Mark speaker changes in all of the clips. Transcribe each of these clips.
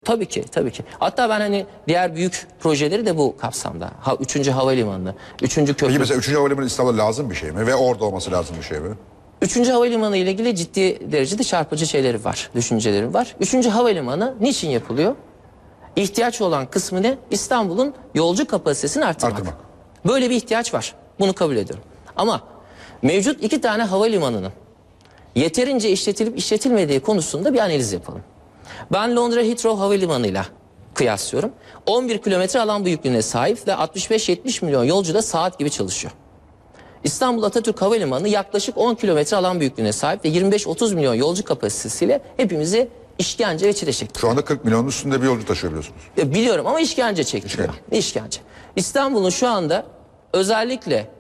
Speaker 1: Tabii ki, tabii ki. Hatta ben hani diğer büyük projeleri de bu kapsamda. 3. havalimanı, 3. köprü.
Speaker 2: Peki mesela 3. havalimanı İstanbul'da lazım bir şey mi? Ve orada olması lazım bir şey mi?
Speaker 1: 3. havalimanı ile ilgili ciddi derecede çarpıcı şeyleri var, düşünceleri var. 3. havalimanı niçin yapılıyor? İhtiyaç olan kısmı ne? İstanbul'un yolcu kapasitesini artırmak. Böyle bir ihtiyaç var. Bunu kabul ediyorum. Ama mevcut 2 tane havalimanının yeterince işletilip işletilmediği konusunda bir analiz yapalım. Ben Londra Heathrow Havalimanı'yla kıyaslıyorum. 11 kilometre alan büyüklüğüne sahip ve 65-70 milyon yolcu da saat gibi çalışıyor. İstanbul Atatürk Havalimanı yaklaşık 10 kilometre alan büyüklüğüne sahip ve 25-30 milyon yolcu kapasitesiyle hepimizi işkence ve çile çektiriyor.
Speaker 2: Şu anda 40 milyonun üstünde bir yolcu taşıyabiliyorsunuz.
Speaker 1: Biliyorum ama işkence çektiriyor. İşkence. İstanbul'un şu anda özellikle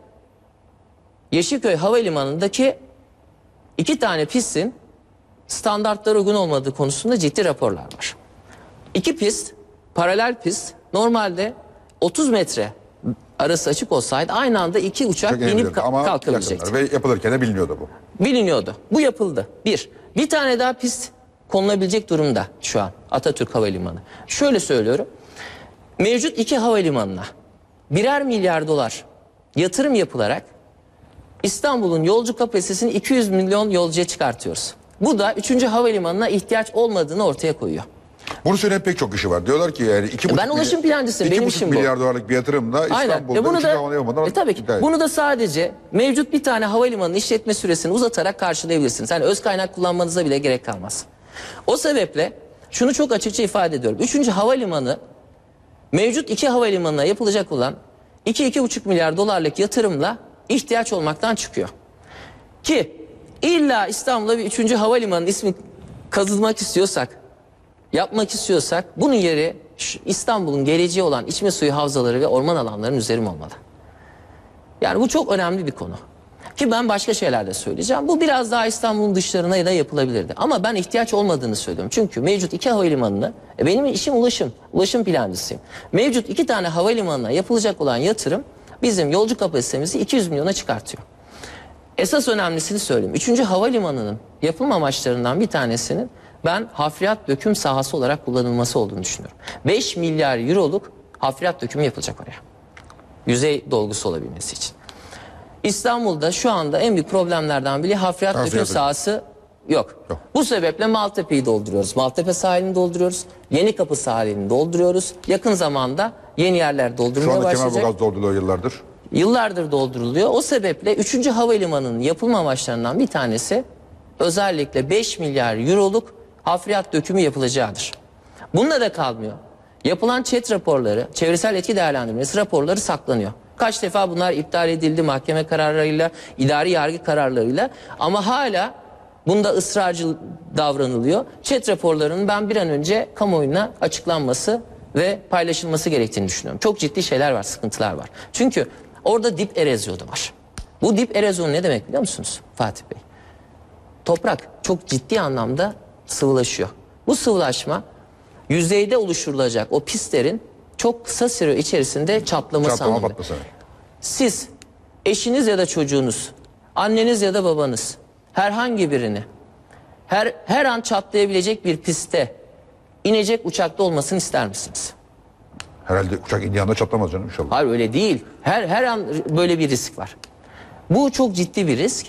Speaker 1: Yeşilköy Havalimanı'ndaki 2 tane pistin standartlara uygun olmadığı konusunda ciddi raporlar var. 2 pist, paralel pist, normalde 30 metre arası açık olsaydı aynı anda 2 uçak binip kalkabilecekti.
Speaker 2: Ve yapılırken de biliniyordu bu.
Speaker 1: Biliniyordu. Bu yapıldı. Bir tane daha pist konulabilecek durumda şu an Atatürk Havalimanı. Şöyle söylüyorum. Mevcut 2 havalimanına birer milyar dolar yatırım yapılarak İstanbul'un yolcu kapasitesini 200 milyon yolcuya çıkartıyoruz. Bu da 3. havalimanına ihtiyaç olmadığını ortaya koyuyor.
Speaker 2: Bunu söyleyen pek çok kişi var. Diyorlar ki yani 2,5
Speaker 1: ulaşım plancısıyım. Benim işim bu.
Speaker 2: 2,5 milyar dolarlık bir yatırımla İstanbul'da 3. havalimanı
Speaker 1: tabii ki. Bunu da sadece mevcut bir tane havalimanının işletme süresini uzatarak karşılayabilirsiniz. Yani öz kaynak kullanmanıza bile gerek kalmaz. O sebeple şunu çok açıkça ifade ediyorum. 3. havalimanı mevcut 2 havalimanına yapılacak olan 2-2,5 milyar dolarlık yatırımla ihtiyaç olmaktan çıkıyor. Ki illa İstanbul'da bir 3. havalimanının ismi kazılmak istiyorsak, yapmak istiyorsak bunun yeri İstanbul'un geleceği olan içme suyu havzaları ve orman alanlarının üzeri olmalı. Yani bu çok önemli bir konu. Ki ben başka şeyler de söyleyeceğim. Bu biraz daha İstanbul'un dışlarına da yapılabilirdi. Ama ben ihtiyaç olmadığını söylüyorum. Çünkü mevcut 2 havalimanına, benim işim ulaşım plancısıyım. Mevcut 2 tane havalimanına yapılacak olan yatırım bizim yolcu kapasitemizi 200 milyona çıkartıyor. Esas önemlisini söyleyeyim. 3. havalimanının yapım amaçlarından bir tanesinin ben hafriyat döküm sahası olarak kullanılması olduğunu düşünüyorum. 5 milyar euroluk hafriyat dökümü yapılacak oraya. Yüzey dolgusu olabilmesi için. İstanbul'da şu anda en büyük problemlerden biri hafriyat döküm sahası yok. Bu sebeple Maltepe'yi dolduruyoruz. Maltepe sahilini dolduruyoruz. Yenikapı sahilini dolduruyoruz. Yakın zamanda yeni yerler doldurmaya başlayacak. Şu anda
Speaker 2: Kemerburgaz dolduruluyor yıllardır.
Speaker 1: Yıllardır dolduruluyor. O sebeple 3. havalimanının yapılma amaçlarından bir tanesi özellikle 5 milyar euroluk hafriyat dökümü yapılacağıdır. Bununla da kalmıyor. Yapılan ÇED raporları, çevresel etki değerlendirmesi raporları saklanıyor. Kaç defa bunlar iptal edildi mahkeme kararlarıyla, idari yargı kararlarıyla ama hala bunda ısrarcı davranılıyor. ÇED raporlarının ben bir an önce kamuoyuna açıklanması ve paylaşılması gerektiğini düşünüyorum. Çok ciddi şeyler var, sıkıntılar var. Çünkü orada dip erozyonu var. Bu dip erozyonu ne demek biliyor musunuz Fatih Bey? Toprak çok ciddi anlamda sıvılaşıyor. Bu sıvılaşma yüzeyde oluşturulacak o pistlerin çok kısa süre içerisinde çatlaması anlamında. Siz eşiniz ya da çocuğunuz, anneniz ya da babanız herhangi birini her an çatlayabilecek bir pistte inecek uçakta olmasını ister misiniz?
Speaker 2: Herhalde uçak indiği anda çatlamaz canım inşallah.
Speaker 1: Hayır öyle değil. Her an böyle bir risk var. Bu çok ciddi bir risk.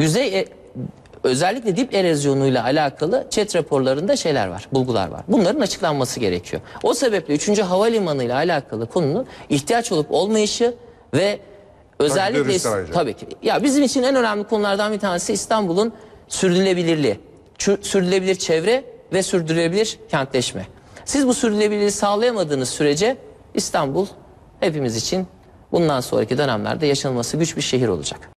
Speaker 1: Özellikle dip erozyonuyla alakalı ÇED raporlarında şeyler var, bulgular var. Bunların açıklanması gerekiyor. O sebeple 3. havalimanı ile alakalı konunun ihtiyaç olup olmayışı ve özellikle tabii ki ya bizim için en önemli konulardan bir tanesi İstanbul'un sürdürülebilirliği. Sürdürülebilir çevre ve sürdürülebilir kentleşme. Siz bu sürdürülebilirliği sağlayamadığınız sürece İstanbul hepimiz için bundan sonraki dönemlerde yaşanması güç bir şehir olacak.